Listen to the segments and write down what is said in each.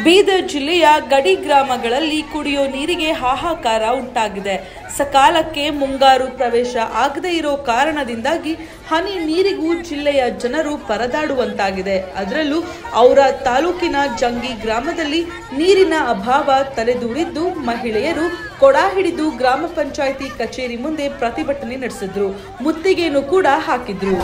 ಬೀದರ್ ಜಿಲ್ಲೆಯ ಗಡಿ ಗ್ರಾಮಗಳಲ್ಲಿ ಕುಡಿಯೋ ನೀರಿಗೆ ಹಾಹಾಕಾರ ಉಂಟಾಗಿದೆ. ಸಕಾಲಕ್ಕೆ ಮುಂಗಾರು ಪ್ರವೇಶ ಆಗದೇ ಇರೋ ಕಾರಣದಿಂದಾಗಿ ಹನಿ ನೀರಿಗೂ ಜಿಲ್ಲೆಯ ಜನರು ಪರದಾಡುವಂತಾಗಿದೆ. ಅದರಲ್ಲೂ ಔರ ತಾಲೂಕಿನ ಜಂಗಿ ಗ್ರಾಮದಲ್ಲಿ ನೀರಿನ ಅಭಾವ ತಲೆದೂರಿದ್ದು ಮಹಿಳೆಯರು ಕೊಡ ಹಿಡಿದು ಗ್ರಾಮ ಪಂಚಾಯಿತಿ ಕಚೇರಿ ಮುಂದೆ ಪ್ರತಿಭಟನೆ ನಡೆಸಿದ್ರು. ಮುತ್ತಿಗೆಯನ್ನು ಕೂಡ ಹಾಕಿದ್ರು.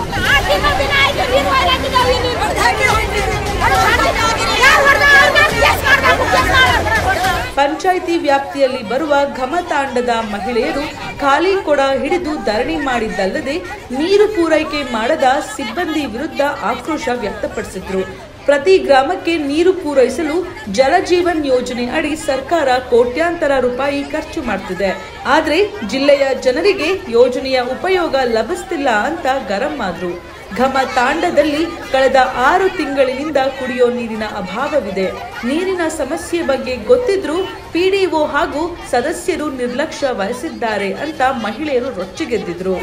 ಪಂಚಾಯಿತಿ ವ್ಯಾಪ್ತಿಯಲ್ಲಿ ಬರುವ ಘಮತಾಂಡದ ಮಹಿಳೆಯರು ಖಾಲಿ ಕೊಡ ಹಿಡಿದು ಧರಣಿ ಮಾಡಿದ್ದಲ್ಲದೆ ನೀರು ಪೂರೈಕೆ ಮಾಡದ ಸಿಬ್ಬಂದಿ ವಿರುದ್ಧ ಆಕ್ರೋಶ ವ್ಯಕ್ತಪಡಿಸಿದ್ರು. ಪ್ರತಿ ಗ್ರಾಮಕ್ಕೆ ನೀರು ಪೂರೈಸಲು ಜಲಜೀವನ್ ಯೋಜನೆ ಅಡಿ ಸರ್ಕಾರ ಕೋಟ್ಯಾಂತರ ರೂಪಾಯಿ ಖರ್ಚು ಮಾಡ್ತಿದೆ. ಆದ್ರೆ ಜಿಲ್ಲೆಯ ಜನರಿಗೆ ಯೋಜನೆಯ ಉಪಯೋಗ ಲಭಿಸ್ತಿಲ್ಲ ಅಂತ ಗರಂ ಆದ್ರು. ಘಮತಾಂಡದಲ್ಲಿ ಕಳೆದ 6 ತಿಂಗಳಿನಿಂದ ಕುಡಿಯೋ ನೀರಿನ ಅಭಾವವಿದೆ. ನೀರಿನ ಸಮಸ್ಯೆ ಬಗ್ಗೆ ಗೊತ್ತಿದ್ರೂ ಪಿಡಿಒ ಹಾಗೂ ಸದಸ್ಯರು ನಿರ್ಲಕ್ಷ್ಯ ವಹಿಸಿದ್ದಾರೆ ಅಂತ ಮಹಿಳೆಯರು ರೊಚ್ಚಿಗೆದ್ದಿದ್ರು.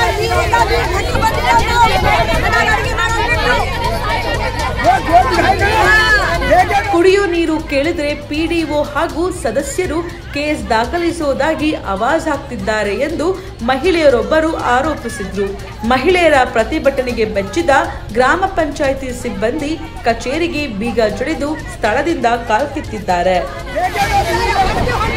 ಕುಡಿಯೋ ನೀರು ಕೇಳಿದ್ರೆ ಪಿಡಿಒ ಹಾಗೂ ಸದಸ್ಯರು ಕೇಸ್ ದಾಖಲಿಸುವುದಾಗಿ ಆವಾಜ್ ಹಾಕ್ತಿದ್ದಾರೆ ಎಂದು ಮಹಿಳೆಯರೊಬ್ಬರು ಆರೋಪಿಸಿದ್ರು. ಮಹಿಳೆಯರ ಪ್ರತಿಭಟನೆಗೆ ಬೆಚ್ಚಿದ ಗ್ರಾಮ ಪಂಚಾಯಿತಿ ಸಿಬ್ಬಂದಿ ಕಚೇರಿಗೆ ಬೀಗ ಜಡಿದು ಸ್ಥಳದಿಂದ ಕಾಲ್ಕಿತ್ತಿದ್ದಾರೆ.